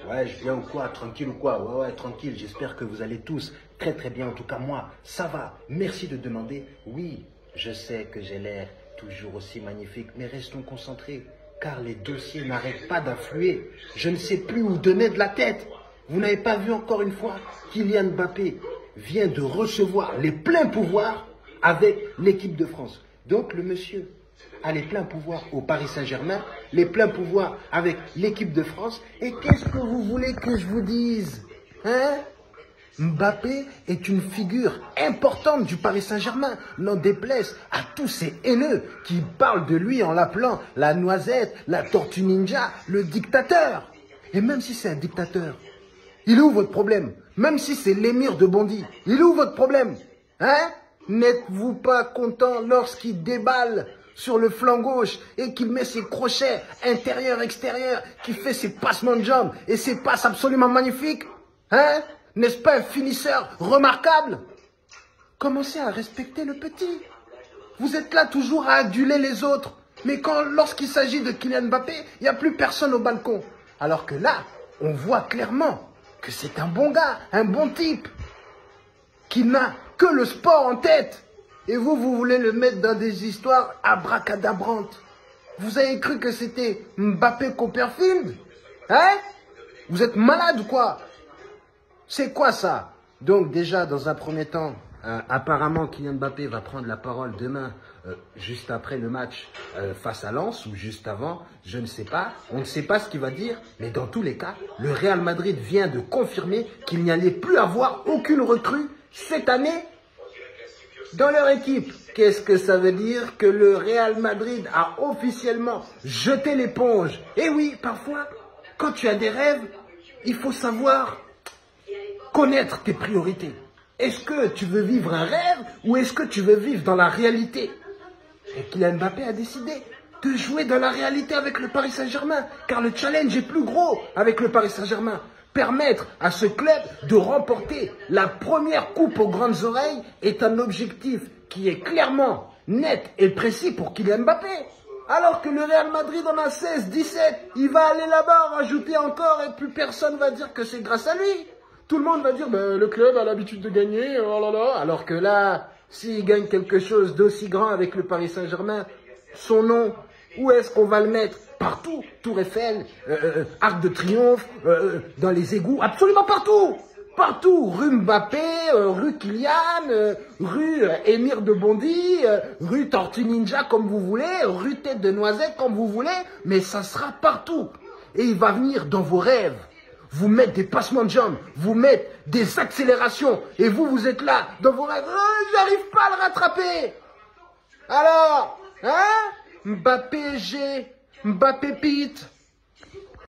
Ouais, je viens ou quoi? Tranquille ou quoi? Ouais, tranquille. J'espère que vous allez tous très très bien. En tout cas, moi, ça va. Merci de demander. Oui, je sais que j'ai l'air toujours aussi magnifique, mais restons concentrés, car les dossiers n'arrêtent pas d'affluer. Je ne sais plus où donner de la tête. Vous n'avez pas vu encore une fois, Kylian Mbappé vient de recevoir les pleins pouvoirs avec l'équipe de France. Donc le monsieur a les pleins pouvoirs au Paris Saint-Germain, les pleins pouvoirs avec l'équipe de France. Et qu'est-ce que vous voulez que je vous dise? Hein? Mbappé est une figure importante du Paris Saint-Germain. N'en déplaise à tous ces haineux qui parlent de lui en l'appelant la noisette, la tortue ninja, le dictateur. Et même si c'est un dictateur, il est où votre problème? Même si c'est l'émir de Bondy, il est où votre problème? Hein? N'êtes-vous pas content lorsqu'il déballe sur le flanc gauche et qu'il met ses crochets intérieur-extérieur, qui fait ses passements de jambes et ses passes absolument magnifiques? Hein? N'est-ce pas un finisseur remarquable? Commencez à respecter le petit. Vous êtes là toujours à aduler les autres. Mais lorsqu'il s'agit de Kylian Mbappé, il n'y a plus personne au balcon. Alors que là, on voit clairement que c'est un bon gars, un bon type, qui n'a que le sport en tête. Et vous voulez le mettre dans des histoires abracadabrantes. Vous avez cru que c'était Mbappé Copperfield? Hein? Vous êtes malade ou quoi? C'est quoi ça? Donc déjà, dans un premier temps, apparemment Kylian Mbappé va prendre la parole demain, juste après le match face à Lens, ou juste avant, je ne sais pas. On ne sait pas ce qu'il va dire, mais dans tous les cas, le Real Madrid vient de confirmer qu'il n'y allait plus avoir aucune recrue cette année dans leur équipe. Qu'est-ce que ça veut dire? Que le Real Madrid a officiellement jeté l'éponge. Et oui, parfois, quand tu as des rêves, il faut savoir connaître tes priorités. Est-ce que tu veux vivre un rêve ou est-ce que tu veux vivre dans la réalité? Et Kylian Mbappé a décidé de jouer dans la réalité avec le Paris Saint-Germain, car le challenge est plus gros avec le Paris Saint-Germain. Permettre à ce club de remporter la première coupe aux grandes oreilles est un objectif qui est clairement net et précis pour Kylian Mbappé. Alors que le Real Madrid en a 16, 17, il va aller là-bas, en rajouter encore et plus personne va dire que c'est grâce à lui. Tout le monde va dire, ben, le club a l'habitude de gagner, oh là là. Alors que là, s'il gagne quelque chose d'aussi grand avec le Paris Saint-Germain, son nom, où est-ce qu'on va le mettre? Partout, Tour Eiffel, Arc de Triomphe, dans les égouts, absolument partout. Partout, rue Mbappé, rue Kylian, rue Émir de Bondy, rue Tortue Ninja comme vous voulez, rue Tête de Noisette comme vous voulez, mais ça sera partout. Et il va venir dans vos rêves, vous mettre des passements de jambes, vous mettre des accélérations, et vous êtes là, dans vos rêves, j'arrive pas à le rattraper. Alors, hein? Mbappé G, Mbappé Pete.